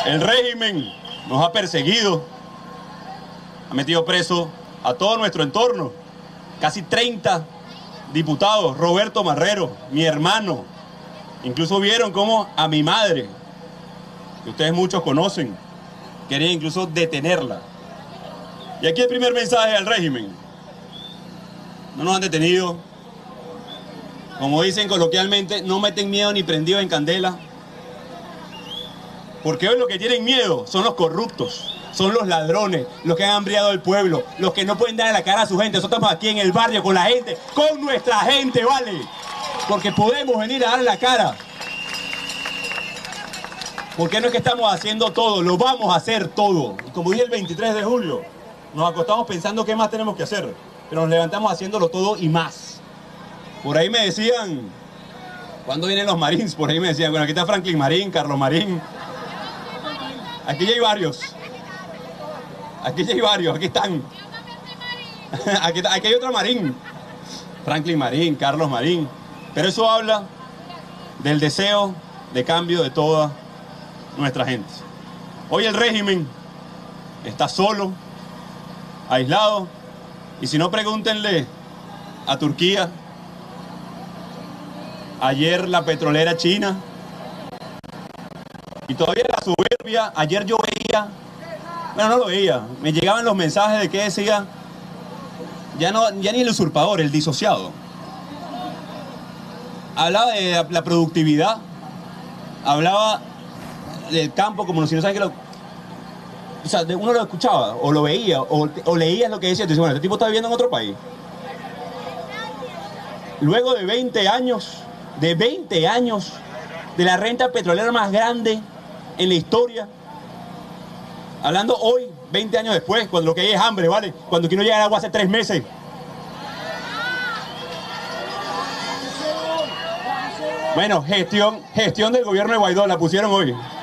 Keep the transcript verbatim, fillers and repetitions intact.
El régimen nos ha perseguido, ha metido preso a todo nuestro entorno, casi treinta diputados, Roberto Marrero, mi hermano. Incluso vieron cómo a mi madre, que ustedes muchos conocen, quería incluso detenerla. Y aquí el primer mensaje al régimen. No nos han detenido. Como dicen coloquialmente, no meten miedo ni prendido en candela. Porque hoy lo que tienen miedo son los corruptos, son los ladrones, los que han hambriado al pueblo, los que no pueden dar la cara a su gente. Nosotros estamos aquí en el barrio con la gente, con nuestra gente, ¿vale? Porque podemos venir a dar la cara. Porque no es que estamos haciendo todo, lo vamos a hacer todo. Y como dije el veintitrés de julio, nos acostamos pensando qué más tenemos que hacer, pero nos levantamos haciéndolo todo y más. Por ahí me decían, ¿cuándo vienen los Marines? Por ahí me decían, bueno, aquí está Franklin Marín, Carlos Marín. Aquí ya hay varios. Aquí ya hay varios, aquí están. Aquí, aquí hay otro Marín. Franklin Marín, Carlos Marín. Pero eso habla del deseo de cambio de toda nuestra gente. Hoy el régimen está solo, aislado. Y si no, pregúntenle a Turquía. Ayer la petrolera china. Y todavía la soberbia. Ayer yo veía, bueno, no lo veía, me llegaban los mensajes de que decía, ya, no, ya ni el usurpador, el disociado. Hablaba de la, la productividad, hablaba del campo como si no sabes que lo... O sea, uno lo escuchaba, o lo veía, o, o leías lo que decía, y dices, bueno, este tipo está viviendo en otro país. Luego de veinte años, de veinte años, de la renta petrolera más grande en la historia, hablando hoy, veinte años después, cuando lo que hay es hambre, ¿vale? Cuando aquí no llega el agua hace tres meses. Bueno, gestión, gestión del gobierno de Guaidó, la pusieron hoy.